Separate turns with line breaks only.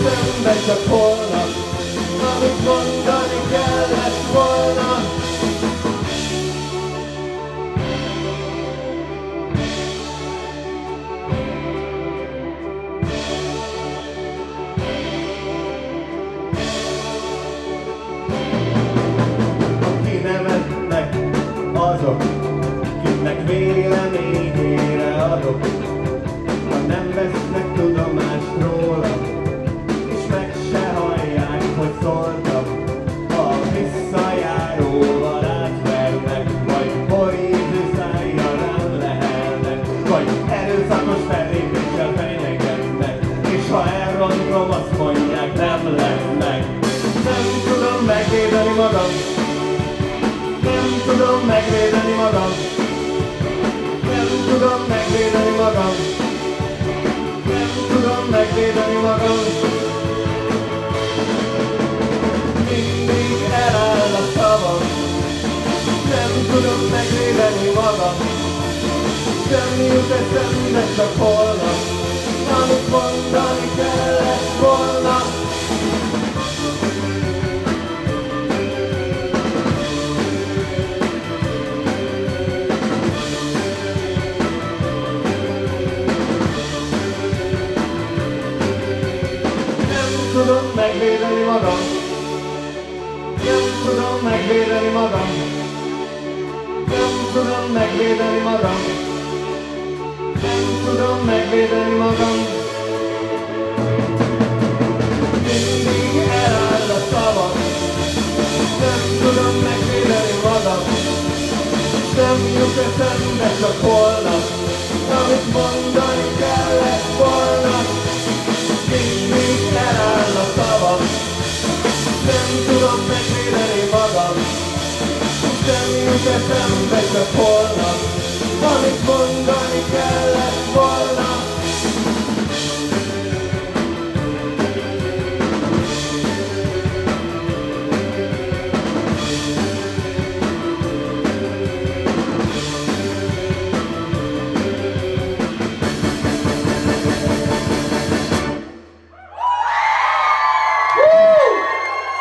eszembe csak holnap, amit mondani kellett volna. Aki nevetnek azok, kiknek véleményére adok, ha nem vesznek tudomást róla, és meg se hallják, hogy szóltak, ha visszajáróval átvernek, vagy boríző szájjal rám lehelnek, vagy erőszakos fellépéssel fenyegetnek, és ha elrontom, azt mondják, nem lesz meg. Nem tudom megvédeni magam, nem tudom megvédeni magam, nem tudom megvédeni magam, nem tudom megvédeni magam. Mindig eláll a szavam, nem tudom megvédeni magam, semmi jut eszembe csak holnap, amit mondani kellett volna. Nem tudom megvédeni magam, nem tudom megvédeni magam, nem tudom megvédeni magam, nem tudom megvédeni magam. Mindig eláll a szavam, nem tudom megvédeni magam, nem jut eszembe csak holnap, amit mondani kellett volna. Mindig eláll a szavam, nem tudom megvédeni magam, nem jut eszembe